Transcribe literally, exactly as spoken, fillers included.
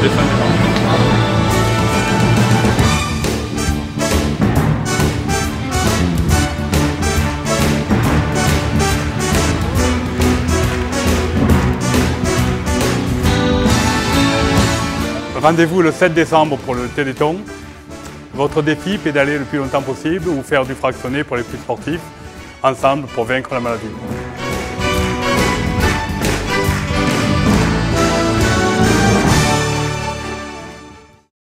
Stéphane Deslandes. Rendez-vous le sept décembre pour le Téléthon. Votre défi, pédaler le plus longtemps possible ou faire du fractionné pour les plus sportifs, ensemble pour vaincre la maladie.